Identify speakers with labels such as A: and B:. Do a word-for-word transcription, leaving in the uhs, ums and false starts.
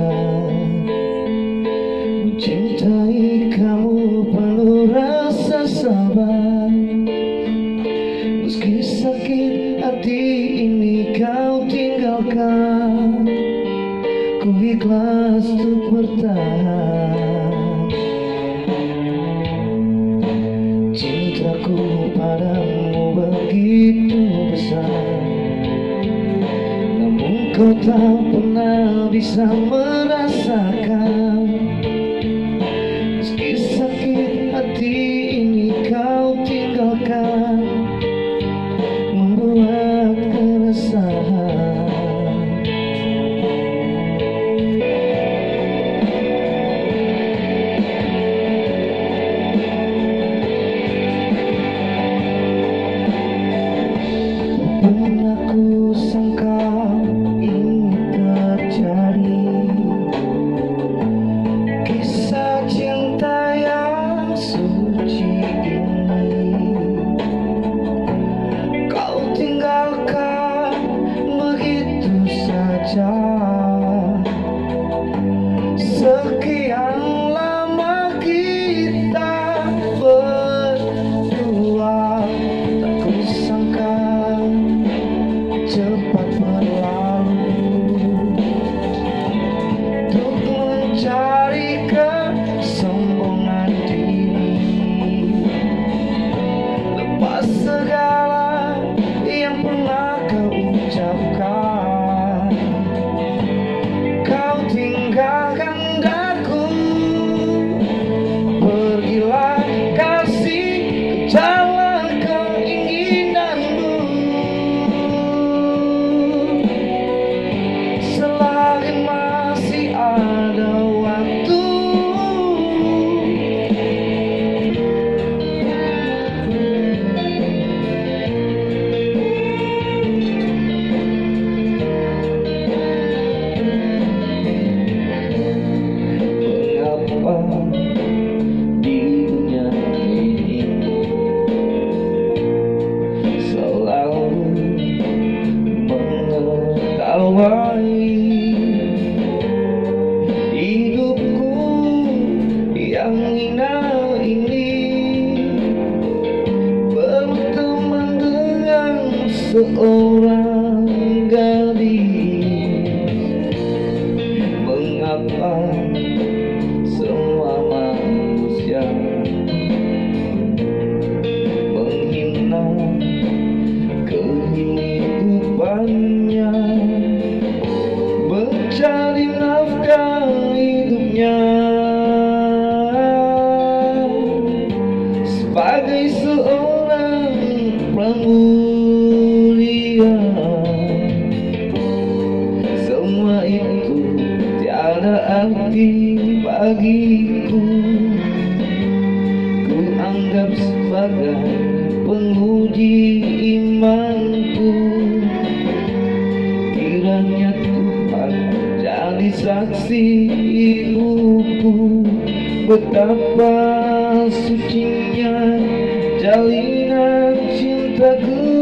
A: cinta, mencintai kamu penuh rasa sabar. Meski sakit hati ini kau tinggalkan, ku ikhlas untuk bertahan. Cintaku padamu begitu besar, namun kau tak pernah bisa merasakan. Meski sakit hati ini kau tinggalkan, membuat keresahan. Pernah ku sangka ini terjadi, kisah cinta yang suci ini kau tinggalkan begitu saja. Sekian lama kita berdua, tak kusangka cepat berlalu untuk mencari kesombongan diri. Lepas segala yang pernah kau ucapkan, kau tinggalkan daku. Pergilah kasih ke jalan keinginanmu. Selagi masih ada waktu, mengapa di dunia ini selalu mengetahui hidupku yang hina ini, berteman dengan seorang gadis. Mengapa semua manusia menghina kehidupannya, mencari nafkah hidupnya sebagai seorang pramuria. Semua itu tiada arti bagiku, ku anggap sebagai penguji imanku. Kiranya Tuhan jadi saksi hidupku, betapa sucinya jalinan cintaku.